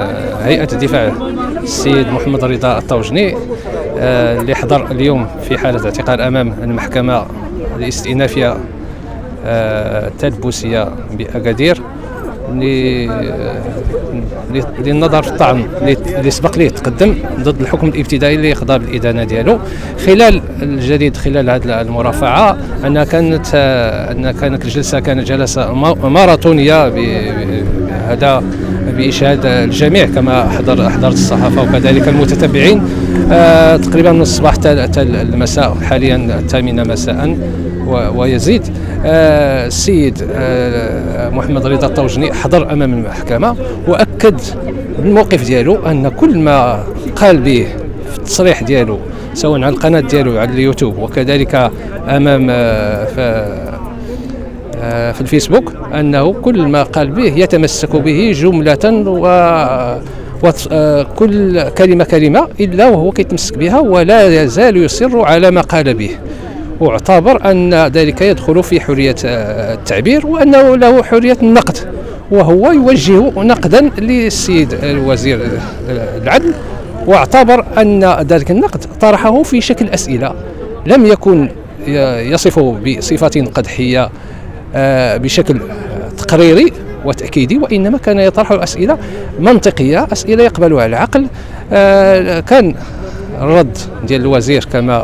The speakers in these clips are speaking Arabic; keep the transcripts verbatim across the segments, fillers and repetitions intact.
هيئة الدفاع السيد محمد رضا الطوجني اللي حضر اليوم في حالة اعتقال أمام المحكمة الاستئنافية التلبوسية بأكادير للنظر في الطعن اللي سبق ليه تقدم ضد الحكم الابتدائي اللي خضع بالإدانة ديالو. خلال الجديد خلال هذه المرافعة أن كانت أن كانت الجلسة كانت جلسة ماراثونية بهذا بإشهاد الجميع كما حضر حضرت الصحافة وكذلك المتتبعين آه تقريبا من الصباح حتى المساء، حاليا الثامنة مساء ويزيد. آه السيد آه محمد رضا الطوجني حضر أمام المحكمة وأكد الموقف ديالو أن كل ما قال به في التصريح ديالو سواء على القناة ديالو على اليوتيوب وكذلك أمام آه في الفيسبوك أنه كل ما قال به يتمسك به جملة وكل كلمة كلمة إلا وهو كيتمسك بها ولا يزال يصر على ما قال به، واعتبر أن ذلك يدخل في حرية التعبير وأنه له حرية النقد، وهو يوجه نقدا للسيد الوزير العدل، واعتبر أن ذلك النقد طرحه في شكل أسئلة لم يكن يصفه بصفة قدحية بشكل تقريري وتأكيدي، وإنما كان يطرح أسئلة منطقية، أسئلة يقبلها العقل. كان الرد ديال الوزير كما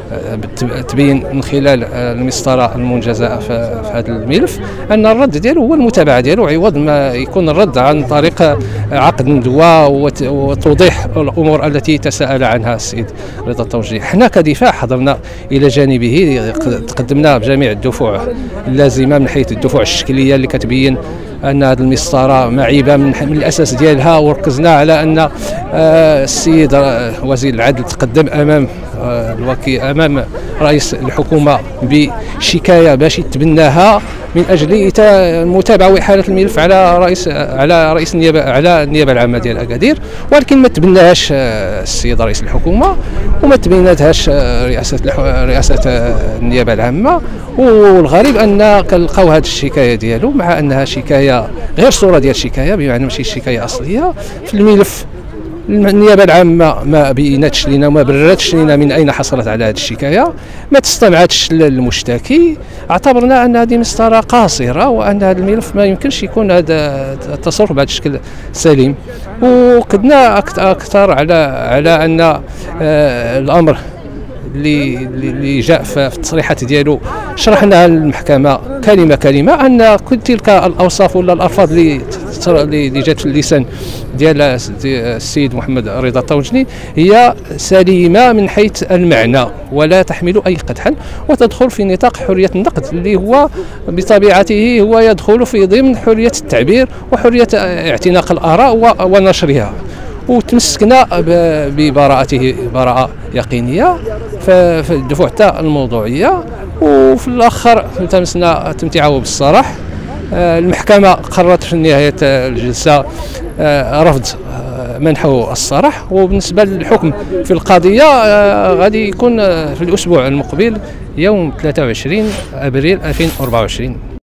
تبين من خلال المسطرة المنجزة في هذا الملف أن الرد ديالو هو المتابعة ديالو، عوض ما يكون الرد عن طريق عقد ندوة وتوضيح الأمور التي تساءل عنها السيد رضا الطوجني. حنا كدفاع حضرنا إلى جانبه، تقدمنا بجميع الدفوع اللازمة من حيث الدفوع الشكلية اللي كتبين أن هذه المسطرة معيبة من, من الأساس ديالها، وركزنا على أن السيد وزير العدل تقدم أمام الوكيل أمام رئيس الحكومة بشكاية باش يتبناها من أجل متابعة وإحالة الملف على رئيس على رئيس النيابة على النيابة العامة ديال أكادير، ولكن ما تبناهاش السيد رئيس الحكومة وما تبناتهاش رئاسة رئاسة النيابة العامة. والغريب أن كنلقاو هذه الشكاية ديالو مع أنها شكاية غير صورة ديال الشكاية، بمعنى ماشي شكاية أصلية في الملف. النيابة العامة ما بيناتش لنا وما بررتش لنا من أين حصلت على هذه الشكاية، ما تستمعتش للمشتكي، اعتبرنا أن هذه مسطرة قاصرة وأن هذا الملف ما يمكنش يكون هذا التصرف بهذا الشكل سليم. وقدنا أكثر على على أن آه الأمر اللي اللي جاء في التصريحات ديالو شرحنا للمحكمة كلمة كلمة أن كل تلك الأوصاف ولا الألفاظ اللي اللي جات في اللسان ديال السيد محمد رضا الطوجني هي سليمة من حيث المعنى ولا تحمل أي قدحا، وتدخل في نطاق حرية النقد اللي هو بطبيعته هو يدخل في ضمن حرية التعبير وحرية اعتناق الآراء ونشرها. وتمسكنا ببراءته براءة يقينية في الدفوع حتى الموضوعية، وفي الآخر تمسنا تمتعه بالصراح. المحكمة قررت في نهاية الجلسة رفض منحه الصراح، وبالنسبة للحكم في القضية غادي يكون في الأسبوع المقبل يوم ثلاثة وعشرين أبريل ألفين وأربعة وعشرين.